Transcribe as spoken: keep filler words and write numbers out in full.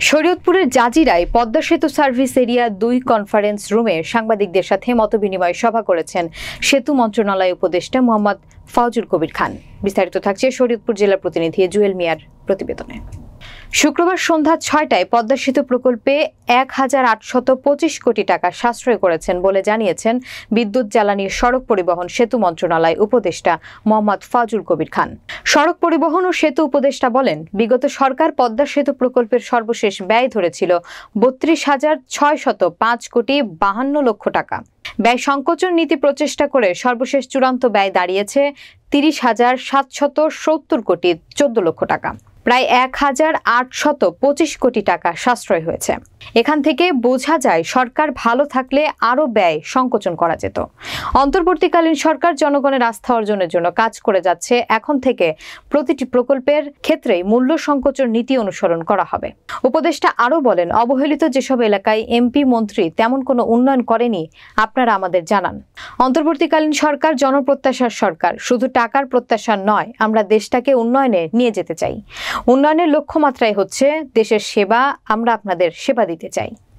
শরীয়তপুরের জাজিরায় পদ্মা সেতু service area দুই কনফারেন্স রুমে সাংবাদিকদের সাথে মতবিনিময় সভা করেছেন সেতু মন্ত্রণালয় উপদেষ্টা মোহাম্মদ ফাউজুল কবির খান। বিস্তারিত থাকছে শরীয়তপুর জেলা প্রতিনিধি জুয়েল মিয়ার প্রতিবেদনে। শুক্রবার সন্ধ্যা ছয়টায় পদ্মা সেতু প্রকল্পে এক হাজার আটশত পঁচিশ কোটি টাকা সাশ্রয় করেছেন বলে জানিয়েছেন বিদ্যুৎ, জ্বালানি, সড়ক পরিবহন, সেতু মন্ত্রণালয় উপদেষ্টা মোহাম্মদ ফাউজুল কবির খান। সড়ক পরিবহন ও সেতু উপদেষ্টা বলেন, বিগত সরকার পদ্মা সেতু প্রকল্পের সর্বশেষ ব্যয় ধরেছিল বত্রিশ হাজার ছয়শত পাঁচ কোটি বাহান্ন লক্ষ টাকা। ব্যয় সংকোচন নীতি প্রচেষ্টা করে সর্বশেষ চূড়ান্ত ব্যয় দাঁড়িয়েছে তিরিশ হাজার সাতশত সত্তর কোটি চোদ্দ লক্ষ টাকা। প্রায় এক হাজার আটশত পঁচিশ কোটি টাকা সাশ্রয় হয়েছে। এখান থেকে বোঝা যায় সরকার ভালো থাকলে আরও ব্যয় সংকোচন করা যেত। অন্তর্বর্তীকালীন সরকার জনগণের আস্থা অর্জনের জন্য কাজ করে যাচ্ছে। এখন থেকে প্রতিটি প্রকল্পের ক্ষেত্রেই মূল্য সংকোচন নীতি অনুসরণ করা হবে। উপদেষ্টা আরও বলেন, অবহেলিত যেসব এলাকায় এমপি মন্ত্রী তেমন কোনো উন্নয়ন করেনি আপনারা আমাদের জানান। অন্তর্বর্তীকালীন সরকার জনপ্রত্যাশার সরকার, শুধু টাকার প্রত্যাশা নয়, আমরা দেশটাকে উন্নয়নে নিয়ে যেতে চাই। উন্নয়নের লক্ষ্যমাত্রাই হচ্ছে দেশের সেবা। আমরা আপনাদের সেবা দিতে চাই।